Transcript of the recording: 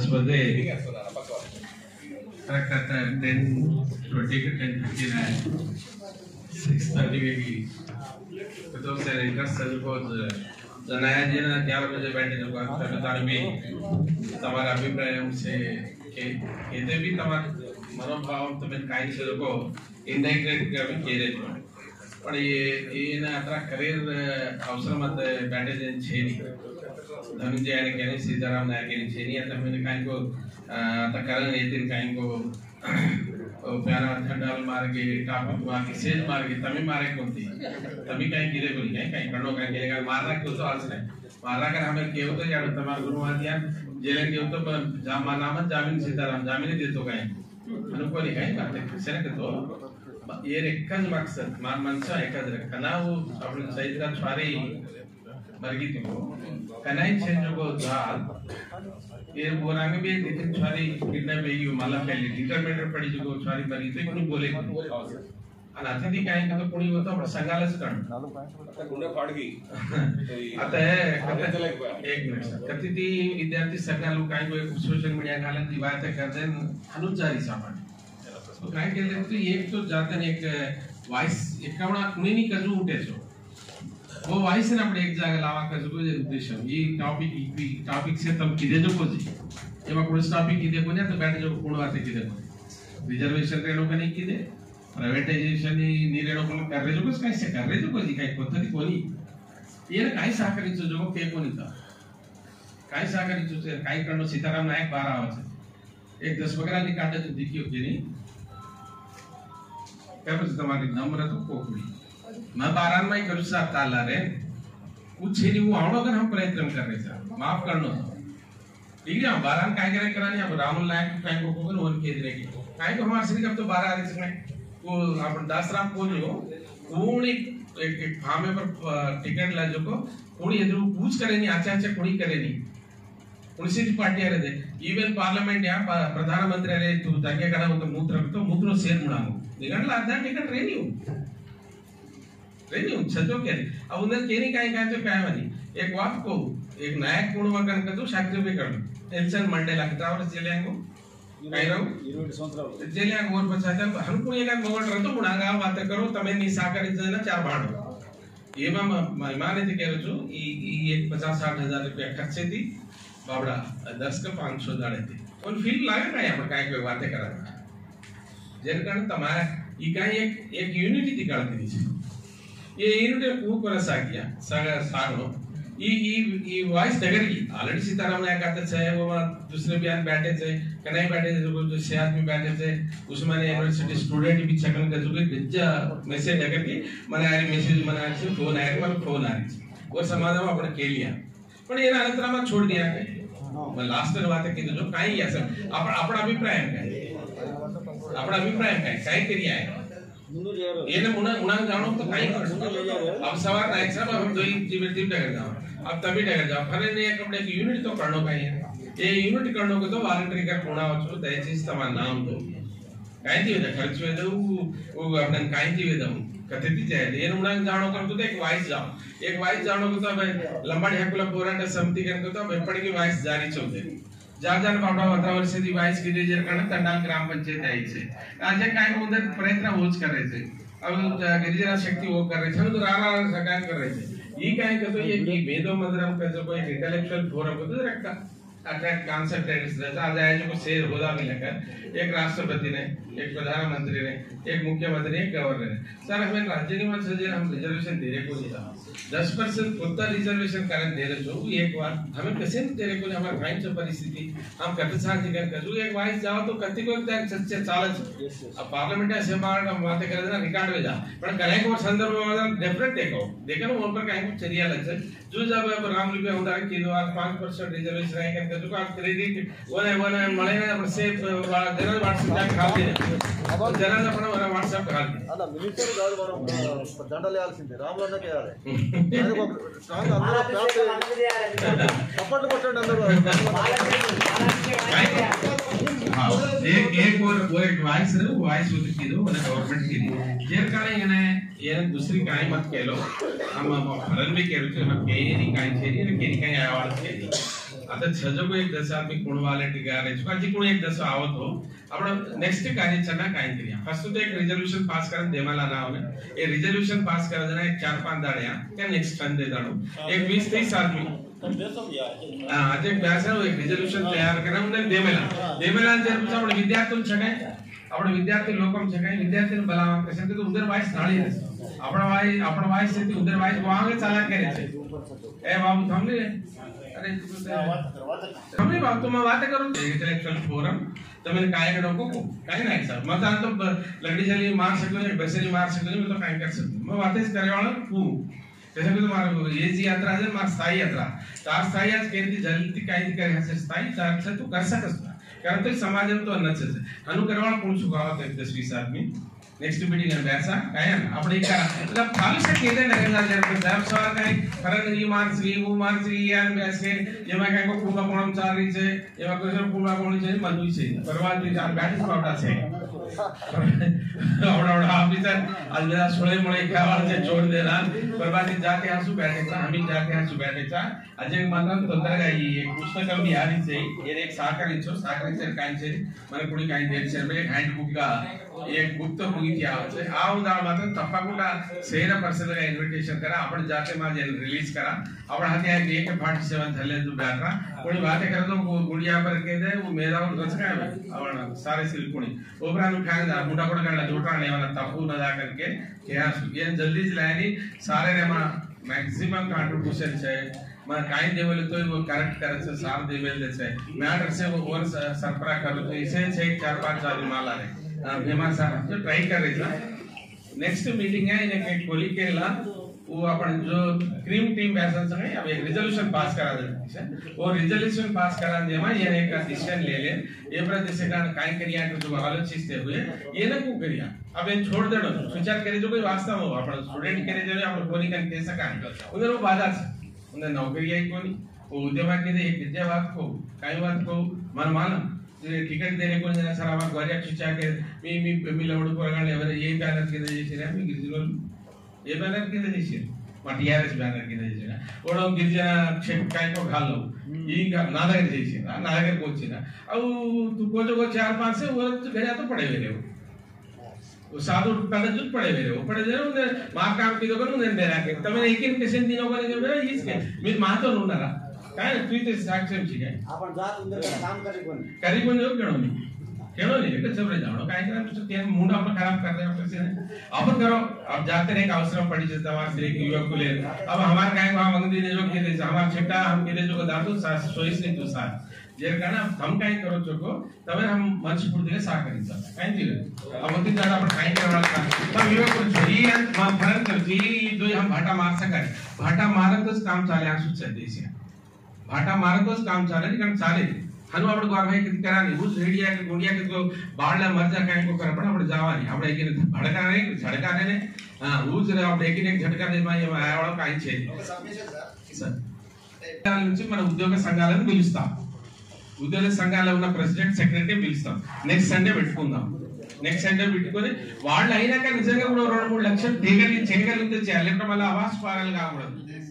10 बजे ट्रैक करता है 10:20 के 10:59 6:30 की तो सर इंटरेस्ट सर को जनाया जी ना 11 बजे बैठे जो बात करता भी તમારા અભિપ્રાય છે કે એતે બી તમાર મનોભાવ તમે કાઈ છે લોકો ઇન્ડાયરેક્ટ કે કેરે છો પણ એના અતરા કરિયર અવસર મત બેઠે છે ની ધનંજય ને કે સીતારામ નાયક ની છે ની તમે કાઈ को तकरण एतिन काई को प्यारा ठंडाल मार के टॉपिक मार के सेज मार के तमी मारे कोती तमी काई गिरे बोली काई कणो काई केगा मारना को तो आज नहीं मारना कर हमें केव तो यार तमार गुरु आदिया जेले केव तो जामा नाम जामीन सीताराम जामीन देतो काई अनुकोली काई बात है सेने के तो ये एकच मकसद मान मनसा एकच कनाव आपण सैद्रा छवारी मरगी तो कनाई चेंज को जाल ये बोरांगे भी दिखन छवारी कितना भी यू माला पहले डिटरमिनेटर पड़ी जो छवारी मरी तो कोणी बोले अनाथिती काय का कोणी होता पण संगालच कण आता गुंडा फाडगी आता एक मिनिट कतिती विद्यार्थी संघाल काय को सोशल मीडिया घालन दी बात करते अनुज जारी सामान तो काय केले तो एक तो जातन एक वॉइस एकावणा कुणी ની કજુ ઉઠે છો वो वॉइस ने આપણે એક જાગે લાવા કજુ को उद्देश्य ये टॉपिक से तब किदे जो को जी एमा कोण टॉपिक किदे को ने तो बैठ जो कोण वाते किदे को रिजर्वेशन रेणो का नहीं किदे प्राइवेटाइजेशन नी रेणो को कर रे जो को काय से कर रे जो को जी काय पद्धती कोणी ये काय सहकारीचो जो के कोणी था काय सहकारीचो काय करणो सीताराम नायक 12 आवाज एक 10 बकरा ની કાઢે તો દીકીઓ કેની क्या बस तुम्हारी नम्र तो कोकड़ी मैं 12 में करू साथ ताला रे कुछ ही नहीं वो आवड़ो कर हम प्रयत्न कर रहे थे माफ करना ठीक है हम 12 काय करे करानी अब राहुल नायक काय को कोन वन के दिने की काय को हमारे सिटी कब तो 12 आ रही है वो अपन दासराम को जो कोणी एक फार्म पर टिकट ला जो को कोणी एदरू पूछ करे नहीं आचा कोणी करे नहीं उनसी पार्टी आ रहे थे इवन पार्लियामेंट या प्रधानमंत्री रे तू जाके करा तो मूत्र सेर मुडांगो निगणला आधा टिकट रेन्यू छतो के अब उन्हें केनी काय काय तो काय वाली एक बात को एक नायक कोण वगन कदू शाक्य पे कर नेल्सन मंडेला कितावर जेलेंगो काय रहो 20 संवत्सराव जेलेंगो और पछाता हमको एक मोगल रतो मुडांगा बात करो तमे नी साकर जना चार भाड़ो एमा माने थे कह छु ई एक 50-60 हजार रुपया खर्चे थी बाबड़ा 10 का 500 दाड़े थे और फील लागे काय आपण काय कोई बातें करा जेन कारण तमारा ई काय एक यूनिटी दिखाती थी ये यूनिटी को करसा किया सागा सागो ई वॉइस डगरी ऑलरेडी सीताराम नायक आते छे वो दूसरे बयान बैठे थे कनाई बैठे थे जो छह आदमी बैठे थे उस्मानिया यूनिवर्सिटी स्टूडेंट भी चकन का जो गज्जा मैसेज डगर की मने आ मैसेज मने आ फोन आया पर फोन आ रही और समाधान आपण केलिया पण एना अंतरामा छोड़ दिया मैं लास्ट में बात की जो काई या सर आपण अभिप्राय काय करिया है ये ने मुना जानो तो काई अब सवाल नायक साहब हम दो जीवित टकर जाओ अब तभी टकर जाओ फरे ने कपड़े की यूनिट तो करनो काई है ये यूनिट करनो को तो वॉलंटरी कर कोणा वचो दयचीज तमा नाम दो काई थी खर्च वे दो वो अपन काई थी वे दो कथेती जाए ये मुना जानो कर तो एक वाइस जानो को तो लंबाडी हकुला पोराट समिति कर तो बेपड़ की वाइस जारी चोदे जान बाबा 18 वर्ष दी वाइस की जे कारण तंडाल ग्राम पंचायत आई छे આજે કાઈ મુદત પ્રયત્ન હોજ કરે છે अब गिरिजना शक्ति वो कर रहे थे तो रारा सरकार कर रहे थे ये काहे कहतो ये कि वेदो मंदिरम का जो कोई इंटेलेक्चुअल फोरम को तो रखता अट्रैक्ट कॉन्सेंट्रेट्स रहता आज आए जो से होदा मिलकर एक राष्ट्रपति ने एक प्रधानमंत्री ने एक मुख्यमंत्री एक गवर्नर ने सर हमें राज्य निवास से हम रिजर्वेशन दे रहे को नहीं था 10% खुद रिजर्वेशन कारण दे रहे जो एक बार हमें कैसे दे रहे को हमारे फाइन से परिस्थिति हम कत साथ जिगर कर जो एक वाइस जाओ तो कति को एक सच्चे चालच अब पार्लियामेंट से बाहर हम बातें कर देना रिकॉर्ड में जा पर कहीं को संदर्भ में डेफिनेट देखो उन पर कहीं को चरिया लग जो जब रामलिपि उदाहरण की 5% रिजर्वेशन है कर जो का क्रेडिट वन મળેને આપણે સેફ જનરલ WhatsApp ખાલી अब जनाल अपन WhatsApp खाली ಅಲ್ಲ ಮಿನಿಸ್ಟರ್ ಗಾಡಿ ಬರೋ ದಂಡಲೆ ಆಲ್ಸಿಂದೆ ರಾಮಲನ್ನಕ್ಕೆ ಯಾರೆ ಯಾರಿಗೋ ಸ್ಟ್ರಾಂಗ್ ಅಂದ್ರೆ ಸಪೋರ್ಟ್ ಕೊಟ್ಟಂಡ ಅಂದ್ರೆ एक और वॉइस होती थी वो गवर्नमेंट की जेर काले ये दूसरी काई मत कह लो हम फलन भी कह रहे थे हम कहीं नहीं काई छेरी ने कहीं काई आवाज छेरी आता छजको एक दस आदमी कोण वाले टिका रे छका जी कोण एक दस आवत हो आपण नेक्स्ट કાર્યચરના કાઈ કર્યા ફર્સ્ટ તો એક રિઝોલ્યુશન પાસ કરન દેમાલા ના આવે એ રિઝોલ્યુશન પાસ કર દેના એક 4-5 દાડિયા કે નેક્स्ट ટન દે દાડો एक 20-30 आदमी हां आज एक व्यासा एक रिजोल्यूशन तयार करा उन्हें देमेला जरूर આપણે વિદ્યાર્થીઓ છકાય આપણે વિદ્યાર્થી લોકમ છકાય વિદ્યાર્થીને બલાવા કશે તો ઉધર વાઇસ નાળી આપણા વાઇસ થી ઉધર વાઇસ વાંગે ચાલા કરે છે એ બાબુ થમને अरे हमने बात तो मैं बात करूं इंटेलेक्चुअल फोरम तो मैंने काय करो को काय नहीं सर मत तो लकड़ी जली मार सको या बसेली मार सको मैं तो काय कर सकता मैं बातें करे वाला हूं जैसे कि तुम्हारा ये जी यात्रा है मार स्थायी यात्रा तार स्थायी आज केंद्र जल्दी काय करे हसे स्थायी तार से तू कर सकस कारण तो समाज में तो अन्नच है अनु करवाळ कोण सुगावत एक 10-20 आदमी नेक्स्ट मीटिंग में बैसा काय આપણે કરા मतलब फालू से केदे नरेंद्र जर साहब सवाल काय फरक नहीं मार्क्स वो मार्क्स यार ऐसे જેમાં કાઈ કો પૂર્ણ કોણ ચાલ રહી છે એમાં કોઈ પૂર્ણ કોણ છે મનુ છે પરવાજ ની ચાર ગાડી પાવડા છે આવડા ऑफिसर अलदा सोळे मळे खावाळ से छोड़ देना परवाजी जाके आंसू बैठे था हम ही जाके आंसू बैठे था अजय मानव तोंदरगा ఈ పుస్తకం బిహారీ से ये एक साखर से काई से మన कुणी काई देर से एक हैंड बुक का एक बुक तो मुगी क्या होते आ उदाहरण मात्र तप्पकुंडा सेर पर्सन का इन्विटेशन करा आपण जाते माझे रिलीज करा आपण हाते एक 47 झाले तू बैठा कोणी बातें करे तो गुड़िया पर के दे वो मेरा और रच का आपण सारे सिलकुणी ओबरानु खांदा मुंडा कोड काढला जोटा लेवाला तपू न जा करके क्या ये जल्दी चलानी सारे रे मैक्सिमम कंट्रीब्यूशन है मैं काई देवल तो वो करेक्ट करे से सार देवल से मैटर से वो और सरपरा करो तो इसे 4-5 आदमी माला रे भेमा साहब जो ट्राई कर रही था नेक्स्ट मीटिंग है इन्हें कोली केला वो अपन जो क्रीम टीम बैसन से अब एक रिजोल्यूशन पास करा दे वो रिजोल्यूशन पास करा दे में ये एक डिसीजन ले ले ये प्रति से कारण काई करिया के जो आलोचित हुए ये न को करिया अब ये छोड़ देनो विचार करे जो कोई वास्तव हो अपन स्टूडेंट करे जो अपन कोनी कन के सका उधर वो बाधा है उन्हें नौकरी आई कोनी वो उद्यमा के एक विद्या बात को काई बात को मन मानो टिकट देने को जरा सर आवा ग्वारिया खिचा के मी लवड पोरगांडे एवरे ये बैनर के देशे मी गिरिजन ये बैनर के देशे मटियारस बैनर के देशे ओडो गिरिजन छेक काय को घालो ಈಗ ನಾದಗರ ದೇಶೆ ನಾದಗರ ಕೋಚಿನ ಅವು तू को जो 4-5 से वो गया तो पड़े हुए वो साधु पहले जुट पड़े हुए वो पड़े जरूर ने मां काम की दोगन ने दे रखे तमे एकिन पेशेंट दिनो को जो मेरा इसके मी मा तो नुनारा काय तू ते साक्षम छी काय आपण जात अंदर काम करी कोण जो केनो नहीं एक सबरे जानो काय करा तो ते मूड अपन खराब कर रहे हैं से अपन करो अब जाते नहीं का अवसर पड़ी जैसे तमार से एक युवक को ले अब हमार काय वहां मंगदी ने जो के दे हमार छटा हम के दे जो दादू सोइस नहीं तो साथ जेर काना हम काय करो चोको तबे हम मंच पूर्ति सा करी सकते काय जी अब दिन ज्यादा अपन काय करवाला का तब युवक को जी हम फरक कर जी जो हम भाटा मार सका भाटा मारतच काम चाले आसुच देश भाटा मारतच काम चाले कारण चाले हनु आपण गोरभाई किती करा नहीं उस रेडिया के गुंडिया के तो बाळला मरजा काय को कर पण आपण जावानी आपण एकीने भडका नाही झडका नाही हां उस रे आपण एकीने झडका दे माय आवाळो काय छे सर त्या నుంచి మన ఉద్యోగ సంఘాలను పిలుస్తాం ఉద్యోగ సంఘాలలో ఉన్న ప్రెసిడెంట్ సెక్రటరీ పిలుస్తాం నెక్స్ట్ సండే పెట్టుకుందాం నెక్స్ట్ సండే పెట్టుకొని వాళ్ళు అయినాక నిజంగా కూడా 2-3 లక్షలు చేయగలిగితే చేయాలి లేకపోతే మళ్ళీ అవాస్ పారాలు కాకూడదు